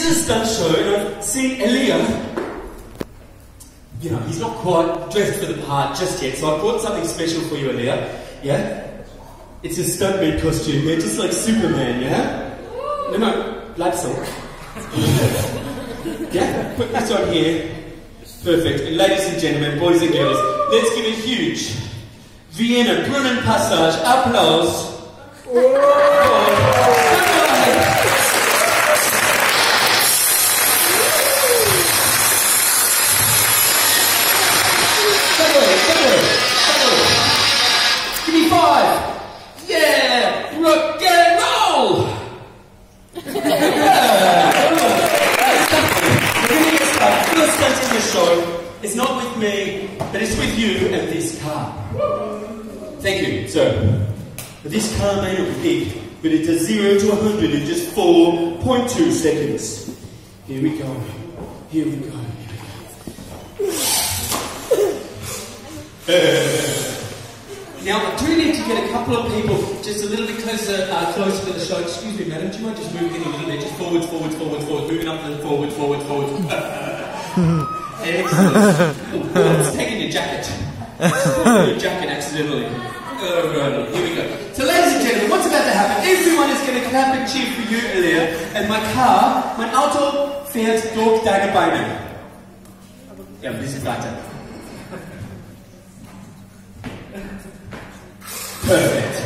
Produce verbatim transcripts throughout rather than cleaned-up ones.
is a stunt show, and I've seen Elia. You know, he's not quite dressed for the part just yet, so I brought something special for you, Elia. Yeah? It's a stuntman costume, yeah? Just like Superman, yeah? No, no, like so. Yeah? Put this on here. Perfect. And ladies and gentlemen, boys and girls, let's give a huge Vienna Brunnenpassage applause. Give me five. Yeah, rock and roll. First stunt in the show is not with me, but it's with you and this car. Thank you, sir. This car may not be big, but it does zero to a hundred in just four point two seconds. Here we go. Here we go. Now, I do need to get a couple of people just a little bit closer, uh, closer to the show. Excuse me, madam, do you mind just moving in a little bit? Just forwards, forwards, forwards, forwards, moving up and forwards, forwards, forwards. Excellent. Oh, it's taking your jacket. Your jacket accidentally. Oh, right. Here we go. So, ladies and gentlemen, what's about to happen? Everyone is going to clap and cheer for you, Elia. And my car, mein Auto fährt durch deine Beine. Ja, ein bisschen weiter. Perfect.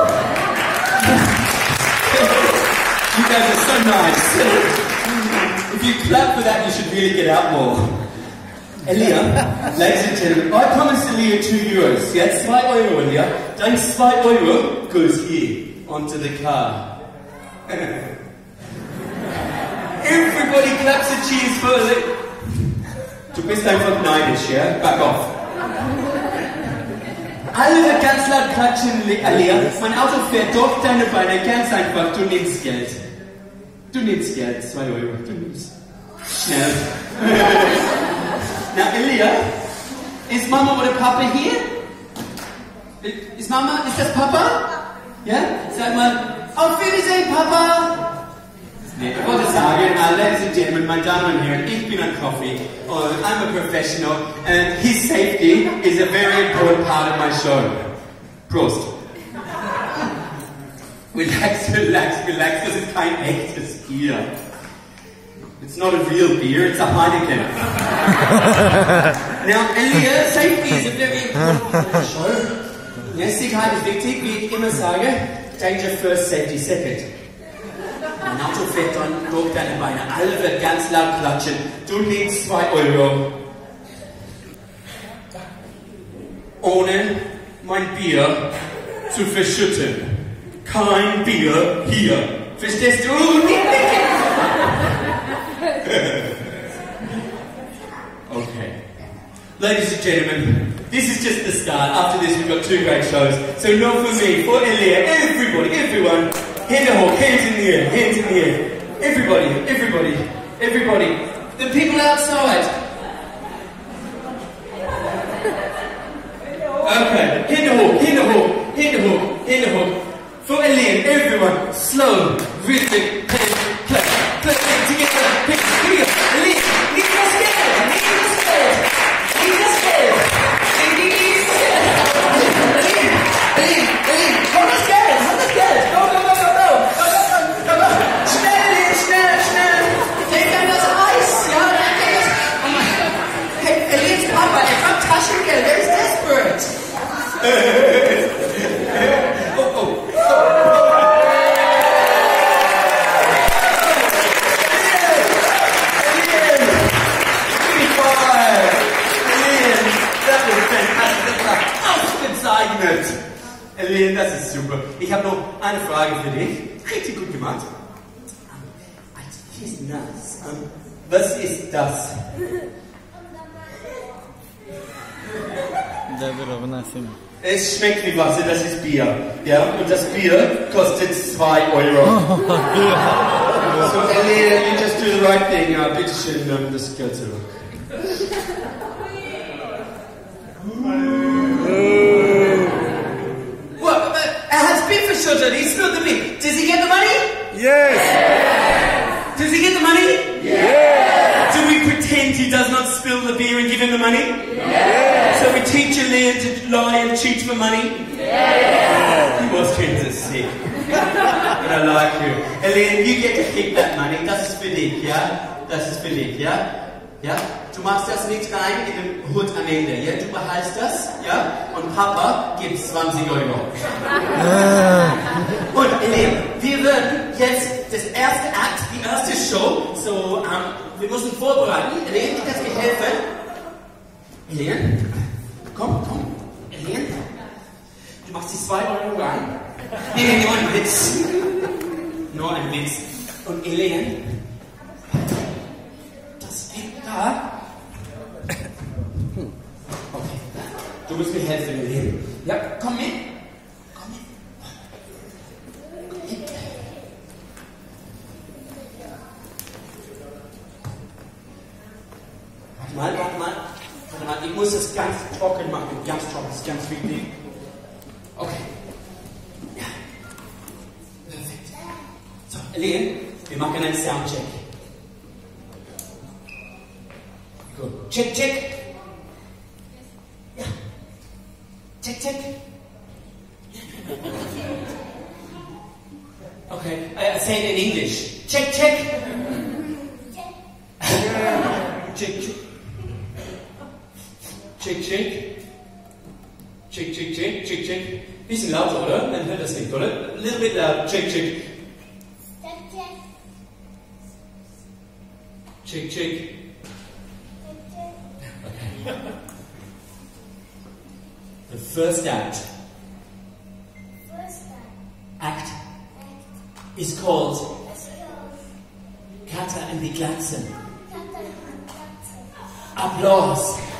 You guys are so nice. If you clap for that, you should really get out more. Elia, ladies and gentlemen, I promised Elia two euros. Yeah, zwei Euro, Elia. Dein zwei Euro goes here, onto the car. Everybody claps and cheers for Elia. Du bist einfach neidisch, ja? Back off. Alle ganz laut klatschen, Elia. Mein Auto fährt durch deine Beine, ganz einfach. Du nimmst Geld. Du nimmst Geld, zwei Euro. Du nimmst. Schnell. Now, Elia, is Mama oder Papa hier? Ist Mama, ist das Papa? Ja? Sag mal, auf Wiedersehen, Papa! Nee, ich wollte sagen, uh, ladies and gentlemen, meine Damen und Herren, ich bin ein Profi, and I'm a professional, and his safety is a very important part of my show. Prost. Relax, relax, relax, das ist kein echtes Bier. It's not a real beer, it's a Heineken. Now, Elia, safety is a very important part of the show. Ja, Sicherheit ist wichtig, wie ich immer sage, danger first, safety second. Mein Auto fährt dann durch deine Beine, alle wird ganz laut klatschen, du nimmst zwei Euro. Ohne mein Bier zu verschütten. Kein Bier hier. Verstehst du? Okay. Ladies and gentlemen, this is just the start. After this, we've got two great shows. So not for me, for Elia, everybody, everyone, hand to hawk, hands in the air, hands in the air. Everybody, everybody, everybody. The people outside. Okay, hand to hawk, hand to hawk, hand to hawk, hand to hawk. For Elia, everyone, slow, rhythmic, clap, clap, clap, together, pick, here, Elia, he's not scared, he's not scared, he's not scared, he's scared. Elia, Elia, Elia, I'm not scared, I'm not scared, go, go, go, go, go, go, go, go, go, schnell, Elia, schnell, schnell, denk an das Eis, ja, denk an das, hey, Elias Papa, er hat Taschengeld, er ist desperate. Oh, oh. Elia, das ist super. Ich habe noch eine Frage für dich. Richtig gut gemacht. Als nass. Was ist das? Es schmeckt wie Wasser, das ist Bier. Ja, und das Bier kostet zwei Euro. So, Elia, you just do the right thing. Ja, bitte schön, um, das Geld zurück. What? Er hat Bier verschüttet. He spilled the beer. Does he get the money? Yes. Does he get the money? beer and give him the money? Yeah. So we teach Elaine to lie and cheat for money? Yeah. You was kind of sick. But I like you. Elaine, you get to keep that money. Das ist für dich, ja? Das ist für dich, ja? Ja? Du machst das nicht rein in den Hut am Ende, ja? Du behaltst das, ja? Und Papa gibt zwanzig Euro. Und Elaine, wir werden jetzt das erste Akt, die erste Show, so, ähm, wir müssen vorbereiten. Elaine, du kannst mir helfen. Elaine, komm, komm. Elaine, du machst die zwei Euro rein. Nee, nee, nur ein Witz. Nur ein Witz. Und Elaine, das hängt da. Okay, du musst mir helfen, Elaine. Ja, komm mit. Komm mit. Warte mal, warte mal. Warte mal, ich muss es ganz trocken machen. Ganz trocken, das ist ganz wichtig. Okay. Ja. Perfekt. So, Elaine, wir machen einen Soundcheck. Gut. Check, check. Ja. Check, check. Okay, I say it in English. Check, check. Check, check. Check, check. Check, check, check, check, check. Bisschen lauter, oder? Man hört das nicht, oder? A little bit loud. Check, check. Check, check. Okay. The first act. Act is called Kater and die Glatzen. Applaus.